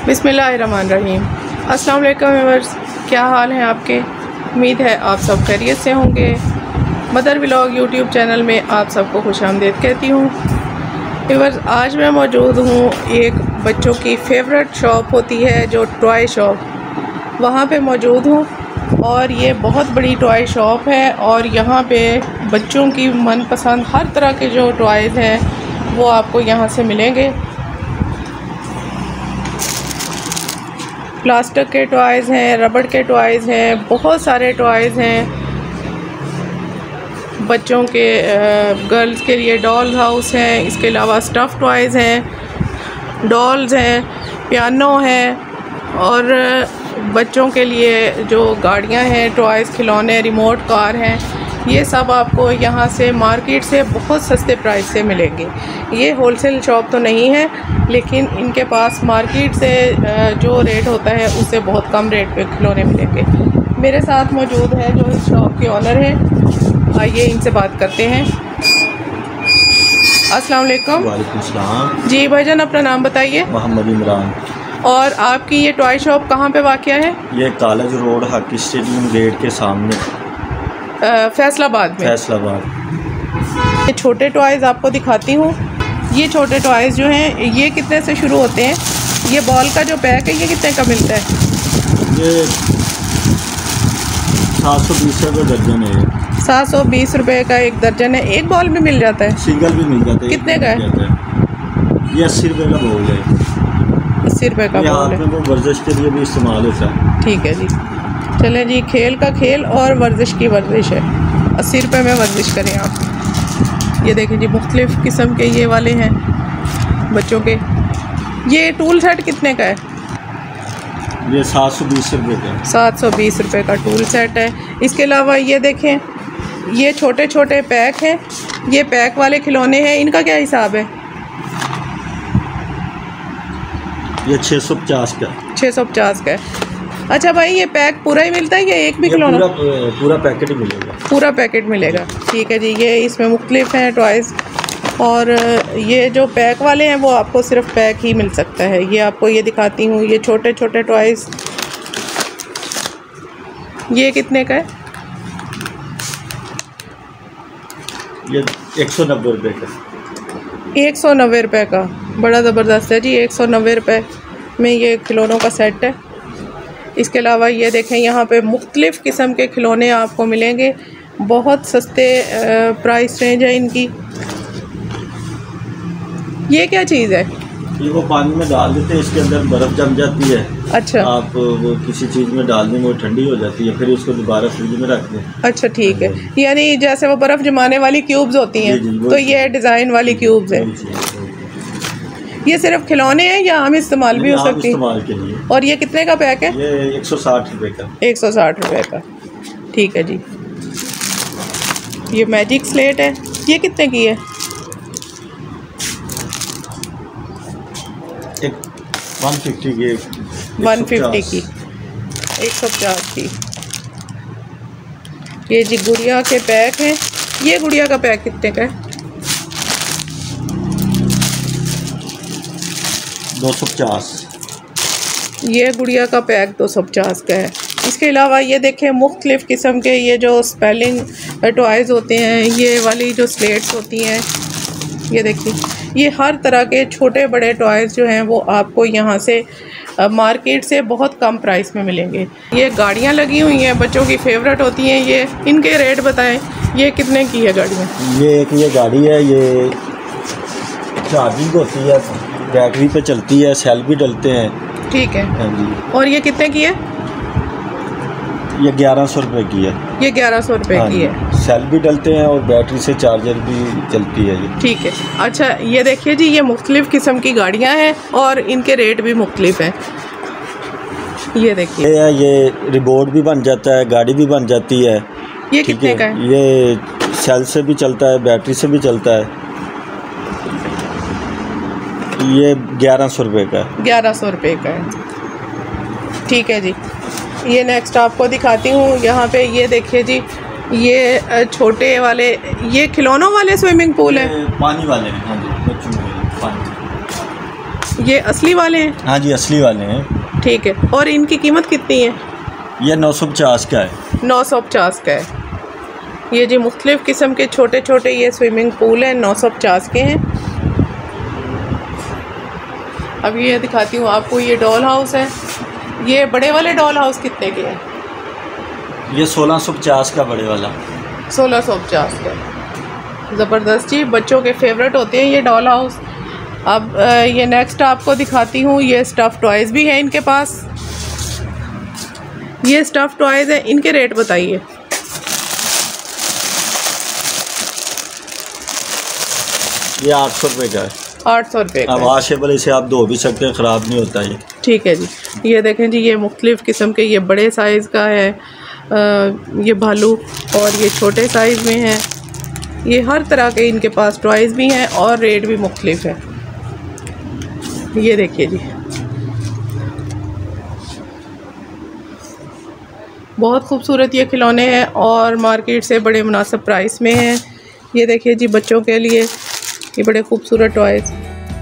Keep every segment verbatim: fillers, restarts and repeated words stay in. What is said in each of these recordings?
बिस्मिल्लाहिर्रहमानिर्रहीम। अस्सलाम वालेकुम व्यूअर्स, क्या हाल है आपके? उम्मीद है आप सब खैरियत से होंगे। मदर व्लॉग यूट्यूब चैनल में आप सबको खुशामदीद कहती हूँ। व्यूअर्स, आज मैं मौजूद हूँ एक बच्चों की फेवरेट शॉप होती है जो टॉय शॉप, वहाँ पे मौजूद हूँ। और ये बहुत बड़ी टॉय शॉप है और यहाँ पे बच्चों की मनपसंद हर तरह के जो टॉयज़ हैं वो आपको यहाँ से मिलेंगे। प्लास्टिक के टॉयज़ हैं, रबड़ के टॉयज़ हैं, बहुत सारे टॉयज़ हैं। बच्चों के गर्ल्स के लिए डॉल हाउस हैं, इसके अलावा स्टफ़ टॉयज़ हैं, डॉल्स हैं, पियानो है और बच्चों के लिए जो गाड़ियां हैं, टॉयज़, खिलौने, रिमोट कार हैं, ये सब आपको यहाँ से मार्केट से बहुत सस्ते प्राइस से मिलेंगे। ये होलसेल शॉप तो नहीं है, लेकिन इनके पास मार्केट से जो रेट होता है उससे बहुत कम रेट पे खिलौने मिलेंगे। मेरे साथ मौजूद है जो इस शॉप के ऑनर हैं, आइए इनसे बात करते हैं। अस्सलाम वालेकुम। वालेकुम सलाम। जी भाईजान, अपना नाम बताइए। मोहम्मद इमरान। और आपकी ये टॉय शॉप कहाँ पे वाक़या है? ये college road hockey stadium gate के सामने, फैसलाबाद में। फैसलाबाद। ये छोटे टॉयज़ आपको दिखाती हूँ। ये छोटे टॉयज़ जो हैं ये कितने से शुरू होते हैं? ये बॉल का जो पैक है ये कितने का मिलता है? ये सात सौ बीस रुपये दर्जन है। सात सौ बीस रुपये का एक दर्जन है। एक बॉल भी मिल जाता है? सिंगल भी मिल जाता है। कितने का है? ये अस्सी रुपये का बॉल है। अस्सी रुपये का बॉल है। वो वर्जिश के लिए भी इस्तेमाल होता है। ठीक है जी, चलें जी, खेल का खेल और वर्जिश की वर्जिश है। अस्सी रुपये में वर्जिश करें आप। ये देखें जी, मुख्तलिफ़ किस्म के ये वाले हैं बच्चों के। ये टूल सेट कितने का है? ये सात सौ बीस रुपये का। सात सौ बीस रुपये का टूल सेट है। इसके अलावा ये देखें, ये छोटे छोटे पैक हैं। ये पैक वाले खिलौने हैं, इनका क्या हिसाब है? ये छः सौ पचास का। छः सौ पचास का है। अच्छा भाई, ये पैक पूरा ही मिलता है या एक भी खिलौना? पूरा पूरा पैकेट ही मिलेगा। पूरा पैकेट मिलेगा, ठीक है जी। ये इसमें मुख्तलिफ हैं टॉयज़, और ये जो पैक वाले हैं वो आपको सिर्फ पैक ही मिल सकता है। ये आपको ये दिखाती हूँ, ये छोटे छोटे टॉयज़, ये कितने का है? ये एक सौ नब्बे रुपये का। एक सौ नब्बे रुपये का, बड़ा ज़बरदस्त है जी। एक सौ नब्बे रुपये में ये खिलौनों का सेट है। इसके अलावा ये देखें, यहाँ पे मुख्तलिफ़ किस्म के खिलौने आपको मिलेंगे। बहुत सस्ते प्राइस रेंज है इनकी। ये क्या चीज़ है? ये वो पानी में डाल देते हैं, इसके अंदर बर्फ़ जम जाती है। अच्छा, आप वो किसी चीज़ में डाल दें वो ठंडी हो जाती है, फिर उसको दोबारा फ्रिज में रख दें। अच्छा ठीक है, यानी जैसे वो बर्फ़ जमाने वाली क्यूब्स होती हैं, तो ये डिज़ाइन वाली क्यूब्स है। ये सिर्फ खिलौने हैं या आम इस्तेमाल भी हो सकती है? इस्तेमाल के लिए। और ये कितने का पैक है? ये एक सौ साठ रुपये का। एक सौ साठ रुपये का, ठीक है जी। ये मैजिक स्लेट है, ये कितने की है? एक वन फिफ्टी की। वन फिफ्टी की, एक सौ पचास की। ये जी गुड़िया के पैक हैं। ये गुड़िया का पैक कितने का है? दो सौ पचास। ये गुड़िया का पैक दो सौ पचास का है। इसके अलावा ये देखें, मुख्तलिफ़ किस्म के ये जो स्पेलिंग टॉयज़ होते हैं, ये वाली जो स्लेट्स होती हैं, ये देखिए, ये हर तरह के छोटे बड़े टॉयज़ जो हैं वो आपको यहाँ से मार्केट से बहुत कम प्राइस में मिलेंगे। ये गाड़ियाँ लगी हुई हैं, बच्चों की फेवरेट होती हैं ये। इनके रेट बताएं, ये कितने की है गाड़ियाँ? ये एक ये गाड़ी है, ये चार्जिंग होती है, बैटरी पे चलती है, सेल भी डलते हैं। ठीक है। हाँ जी। और ये कितने की है? ये ग्यारह सौ रुपये की है। ये ग्यारह सौ रुपये हाँ की है। सेल भी डलते हैं और बैटरी से चार्जर भी चलती है ये। ठीक है। अच्छा ये देखिए जी, ये मुख्तलिफ़ किस्म की गाड़ियाँ हैं और इनके रेट भी मुख्तलिफ हैं। ये देखिए, ये ये रिमोट भी बन जाता है, गाड़ी भी बन जाती है। ये कितने का है? ये सेल से भी चलता है, बैटरी से भी चलता है। ये ग्यारह सौ रुपये का है। ग्यारह सौ रुपये का है, ठीक है जी। ये नेक्स्ट आपको दिखाती हूँ। यहाँ पे ये देखिए जी, ये छोटे वाले, ये खिलौनों वाले स्विमिंग पूल है। पानी वाले हैं। हाँ जी, बच्चों के लिए पानी। ये असली वाले हैं? हाँ जी, असली वाले हैं। ठीक है। और इनकी कीमत कितनी है? ये नौ सौ पचास का है। नौ सौ पचास का है। ये जी मुख्तलिफ़ किस्म के छोटे छोटे ये स्विमिंग पूल हैं, नौ सौ पचास के हैं। अब ये दिखाती हूँ आपको, ये डॉल हाउस है। ये बड़े वाले डॉल हाउस कितने के हैं? ये सोलह सौ पचास का बड़े वाला। सोलह सौ पचास का। ज़बरदस्त जी, बच्चों के फेवरेट होते हैं ये डॉल हाउस। अब ये नेक्स्ट आपको दिखाती हूँ, ये स्टफ़ टॉयज़ भी हैं इनके पास। ये स्टफ़ टॉयज़ हैं, इनके रेट बताइए। ये आठ सौ रुपये का है। आठ सौ रुपये का। वॉशेबल, इसे आप धो भी सकते हैं, ख़राब नहीं होता ये। ठीक है जी। ये देखें जी, ये मुख्तलिफ़ किस्म के, ये बड़े साइज़ का है आ, ये भालू, और ये छोटे साइज़ में है। ये हर तरह के इनके पास टॉयज़ भी हैं और रेट भी मुख्तलिफ़ है। ये देखिए जी, बहुत खूबसूरत ये खिलौने हैं और मार्केट से बड़े मुनासिब प्राइस में हैं। ये देखिए जी, बच्चों के लिए ये बड़े खूबसूरत टॉयज़।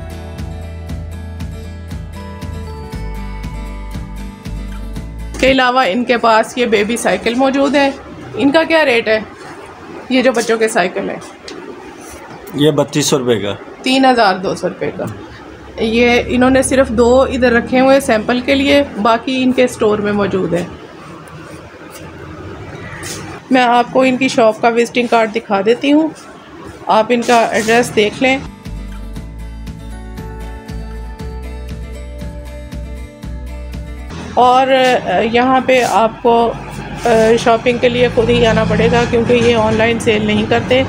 के अलावा इनके पास ये बेबी साइकिल मौजूद है। इनका क्या रेट है? ये जो बच्चों के साइकिल है, ये बत्तीस सौ रुपये का। तीन हज़ार दो सौ रुपये का। ये इन्होंने सिर्फ दो इधर रखे हुए सैंपल के लिए, बाकी इनके स्टोर में मौजूद है। मैं आपको इनकी शॉप का विजिटिंग कार्ड दिखा देती हूँ, आप इनका एड्रेस देख लें। और यहाँ पे आपको शॉपिंग के लिए खुद ही आना पड़ेगा, क्योंकि ये ऑनलाइन सेल नहीं करते।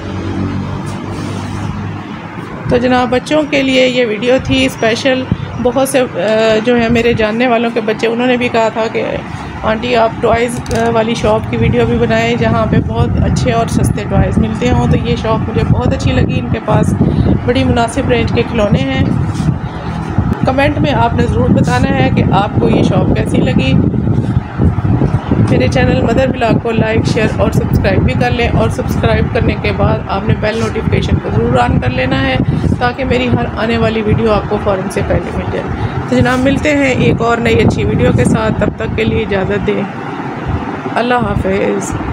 तो जनाब, बच्चों के लिए ये वीडियो थी स्पेशल। बहुत से जो है मेरे जानने वालों के बच्चे, उन्होंने भी कहा था कि आंटी आप टॉयज़ वाली शॉप की वीडियो भी बनाएं जहाँ पे बहुत अच्छे और सस्ते टॉयज़ मिलते हों। तो ये शॉप मुझे बहुत अच्छी लगी। इनके पास बड़ी मुनासिब रेंज के खिलौने हैं। कमेंट में आपने ज़रूर बताना है कि आपको ये शॉप कैसी लगी। मेरे चैनल मदर व्लॉग को लाइक, शेयर और सब्सक्राइब भी कर लें, और सब्सक्राइब करने के बाद आपने बेल नोटिफिकेशन को ज़रूर ऑन कर लेना है, ताकि मेरी हर आने वाली वीडियो आपको फ़ौरन से पहले मिल जाए। तो जनाब, मिलते हैं एक और नई अच्छी वीडियो के साथ। तब तक के लिए इजाज़त दें। अल्लाह हाफ़िज़।